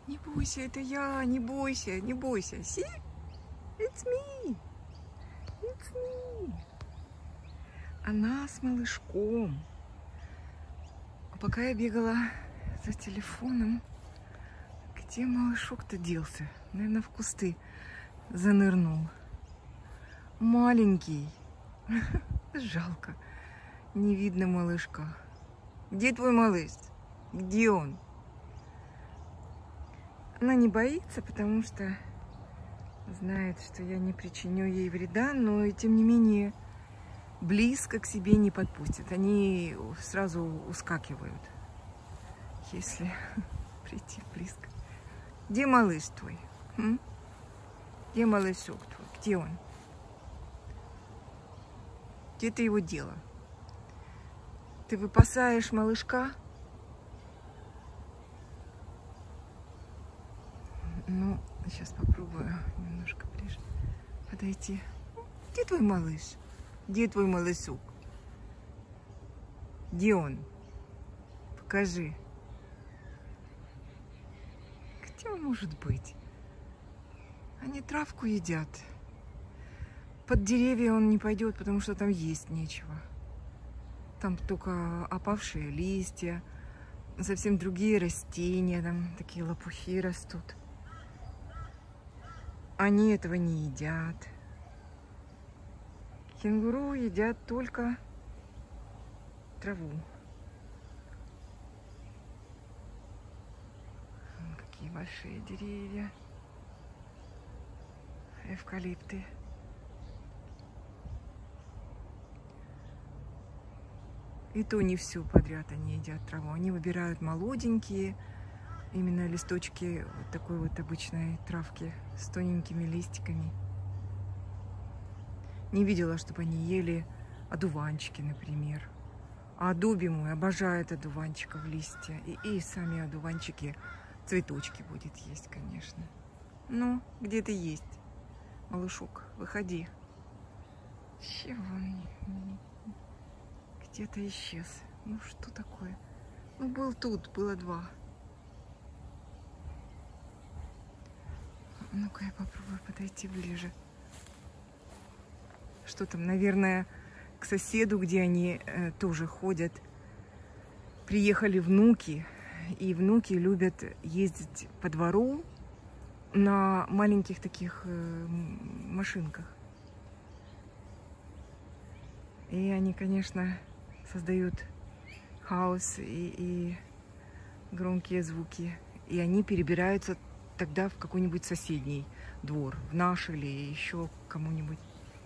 Не бойся, это я, не бойся, не бойся. See? It's me. It's me. Она с малышком. А пока я бегала за телефоном, где малышок-то делся? Наверное, в кусты занырнул. Маленький. Жалко. Не видно малышка. Где твой малыш? Где он? Она не боится, потому что знает, что я не причиню ей вреда, но и тем не менее близко к себе не подпустит. Они сразу ускакивают, если прийти близко. Где малыш твой? Где малышок твой? Где он? Где ты его дела? Ты выпасаешь малышка? Ну, сейчас попробую немножко ближе подойти. Где твой малыш? Где твой малышок? Где он? Покажи. Где он может быть? Они травку едят. Под деревья он не пойдет, потому что там есть нечего. Там только опавшие листья, совсем другие растения, там такие лопухи растут. Они этого не едят. Кенгуру едят только траву. Какие большие деревья. Эвкалипты. И то не всю подряд они едят траву. Они выбирают молоденькие, именно листочки вот такой вот обычной травки с тоненькими листиками. Не видела, чтобы они ели одуванчики, например. А Дуби мой обожает одуванчиков листья. И сами одуванчики цветочки будет есть, конечно. Ну, где ты есть? Малышок, выходи. Чего он где-то исчез? Ну, что такое? Ну, был тут, было два. Ну-ка, я попробую подойти ближе. Что там, наверное, к соседу, где они тоже ходят, приехали внуки. И внуки любят ездить по двору на маленьких таких машинках. И они, конечно, создают хаос и громкие звуки. И они перебираются тогда в какой-нибудь соседний двор, в наш или еще кому-нибудь.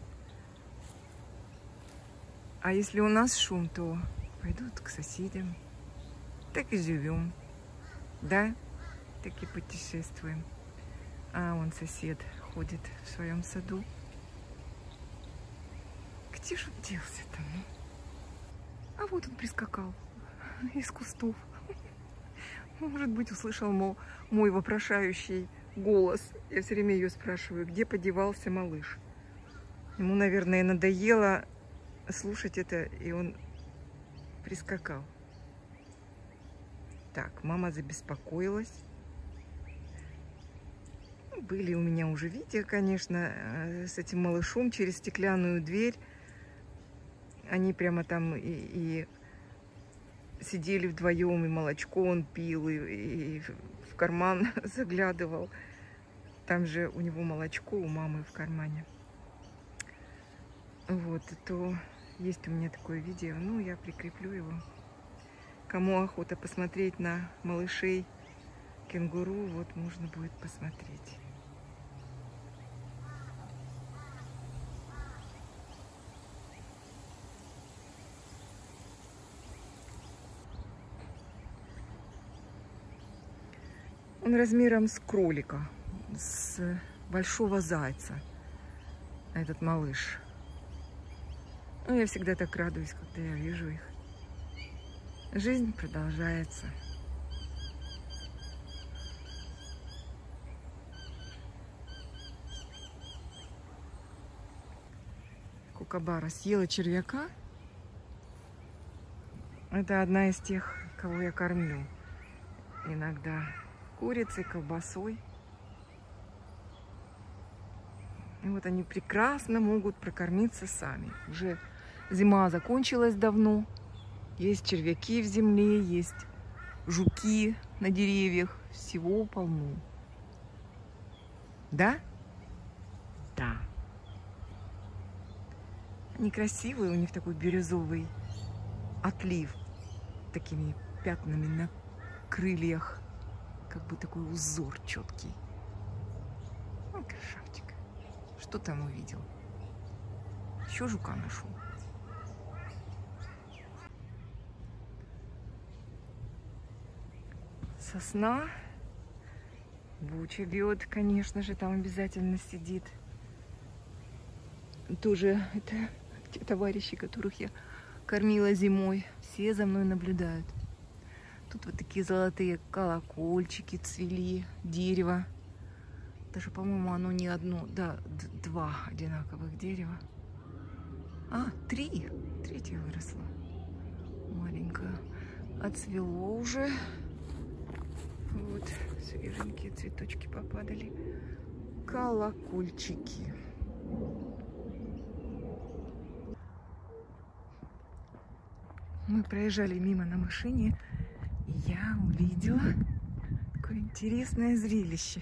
А если у нас шум, то пойдут к соседям. Так и живем, да? Так и путешествуем. А вон сосед ходит в своем саду. Где же он делся-то? А вот он прискакал из кустов. Может быть, услышал мой вопрошающий голос. Я все время ее спрашиваю, где подевался малыш. Ему, наверное, надоело слушать это, и он прискакал. Так, мама забеспокоилась. Были у меня уже видео, конечно, с этим малышом через стеклянную дверь. Они прямо там и сидели вдвоем, и молочко он пил, и в карман заглядывал. Там же у него молочко, у мамы в кармане. Вот, то есть у меня такое видео. Ну, я прикреплю его. Кому охота посмотреть на малышей кенгуру, вот можно будет посмотреть. Он размером с кролика, с большого зайца, этот малыш. Ну, я всегда так радуюсь, когда я вижу их. Жизнь продолжается. Кукабара съела червяка. Это одна из тех, кого я кормлю иногда. курицей, колбасой. И вот они прекрасно могут прокормиться сами. Уже зима закончилась давно. Есть червяки в земле, есть жуки на деревьях. Всего полно. Да? Да. Они красивые, у них такой бирюзовый отлив. Такими пятнами на крыльях. Как бы такой узор четкий. Ну, красавчик. Что там увидел? Еще жука нашел. Сосна. Буча бьет, конечно же, там обязательно сидит. Тоже это те товарищи, которых я кормила зимой. Все за мной наблюдают. Тут вот такие золотые колокольчики цвели, дерево. Даже, по-моему, оно не одно, да, два одинаковых дерева. А, три. Третье выросло. Маленькое. Отцвело уже. Вот, свеженькие цветочки попадали. Колокольчики. Мы проезжали мимо на машине, и я увидела такое интересное зрелище.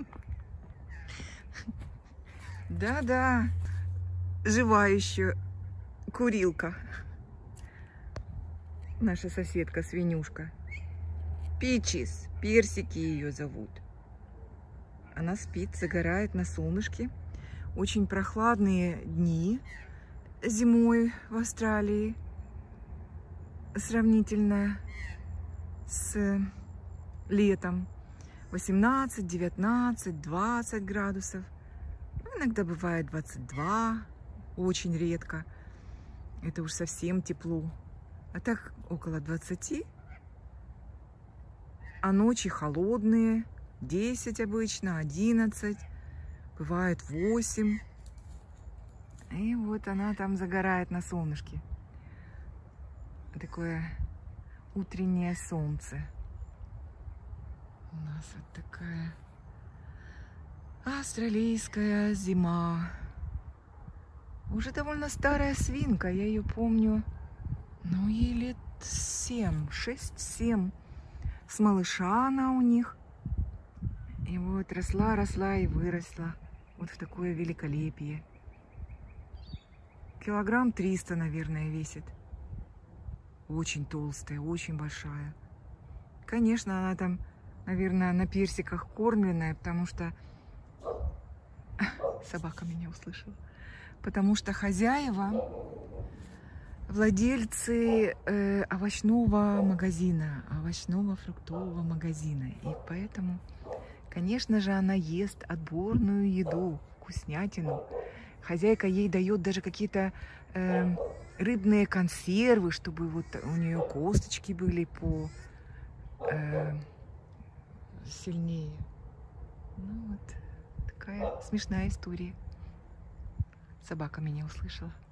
Да-да, жива еще курилка. Наша соседка, свинюшка. Пичис, Персики ее зовут. Она спит, загорает на солнышке. Очень прохладные дни зимой в Австралии. Сравнительно с летом. 18, 19, 20 градусов. Иногда бывает 22, очень редко. Это уж совсем тепло. А так около 20. А ночи холодные. 10 обычно, 11. Бывает 8. И вот она там загорает на солнышке. Такое утреннее солнце. У нас вот такая австралийская зима. Уже довольно старая свинка. Я ее помню, ну, ей лет 7, 6-7. С малыша она у них. И вот росла, росла и выросла. Вот в такое великолепие. Килограмм 300, наверное, весит. Очень толстая, очень большая. Конечно, она там, наверное, на персиках кормленная, потому что... Собака меня услышала. Потому что хозяева, владельцы овощного магазина, овощного-фруктового магазина. И поэтому, конечно же, она ест отборную еду, вкуснятину. Хозяйка ей дает даже какие-то рыбные консервы, чтобы вот у нее косточки были по сильнее. Ну вот такая смешная история. Собака меня услышала.